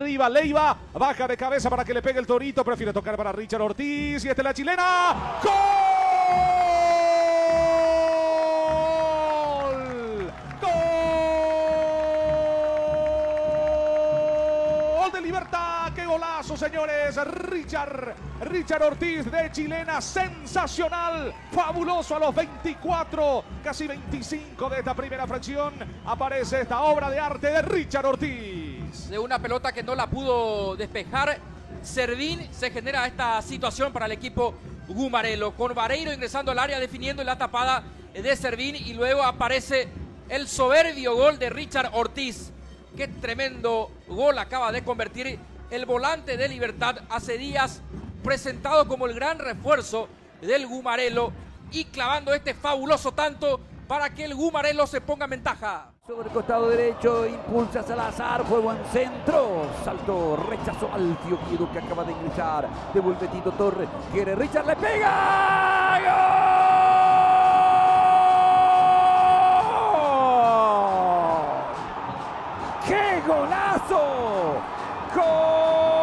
Leiva baja de cabeza para que le pegue el Torito, prefiere tocar para Richard Ortiz y esta es la chilena. ¡Gol! ¡Gol de Libertad! ¡Qué golazo, señores! Richard Ortiz de chilena, sensacional, fabuloso a los 24, casi 25 de esta primera fracción. Aparece esta obra de arte de Richard Ortiz. De una pelota que no la pudo despejar Servín, se genera esta situación para el equipo gumarelo, con Vareiro ingresando al área definiendo la tapada de Servín y luego aparece el soberbio gol de Richard Ortiz. Qué tremendo gol acaba de convertir el volante de Libertad, hace días presentado como el gran refuerzo del gumarelo y clavando este fabuloso tanto para que el gumarelo se ponga en ventaja. Sobre el costado derecho, impulsa Salazar, fue buen centro, saltó, rechazó al Oviedo que acaba de ingresar, devuelve Tito Torres, quiere Richard, le pega, ¡gol! ¡Qué golazo! ¡Gol!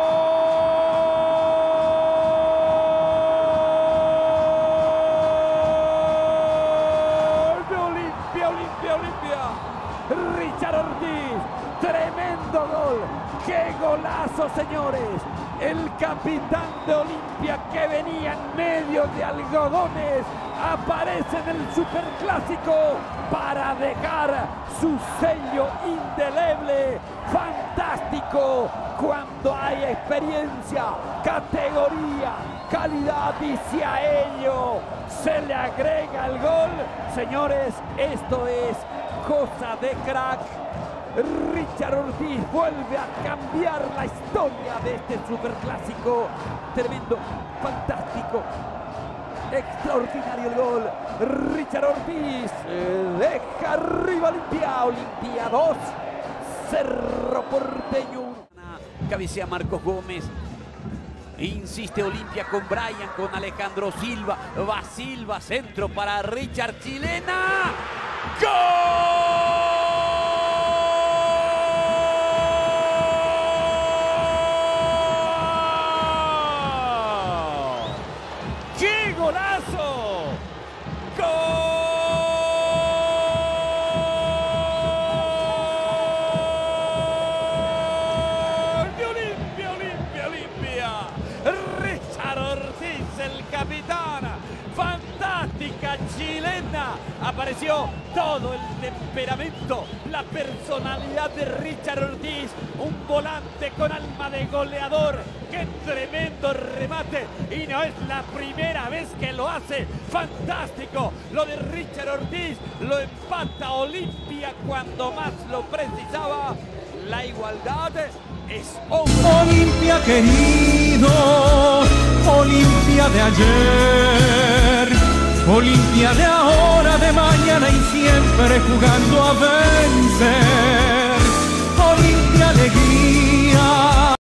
Richard Ortiz, tremendo gol, qué golazo, señores. El capitán de Olimpia, que venía en medio de algodones, aparece en el superclásico para dejar su sello indeleble. Fantástico cuando hay experiencia, categoría, calidad, y si a ello se le agrega el gol, señores, esto es cosa de crack. Richard Ortiz vuelve a cambiar la historia de este superclásico. Tremendo, fantástico, extraordinario el gol. Richard Ortiz deja arriba Olimpia 2, Cerro Porteño. Cabecea Marcos Gómez. Insiste Olimpia con Brian, con Alejandro Silva. Va Silva, centro para Richard, chilena. ¡Gol! ¡Qué golazo! ¡Gol! ¡De Olimpia, Olimpia, Olimpia! Richard Ortiz, el capitán. Fantástica chilena. Apareció todo el temperamento, la personalidad de Richard Ortiz, un volante con alma de goleador. ¡Qué tremendo remate! Y no es la primera vez que lo hace. ¡Fantástico! Lo de Richard Ortiz, lo empata Olimpia cuando más lo precisaba. La igualdad es obra. Olimpia querido, Olimpia de ayer, Olimpia de ahora, de mañana y siempre jugando a vencer. Olimpia alegría.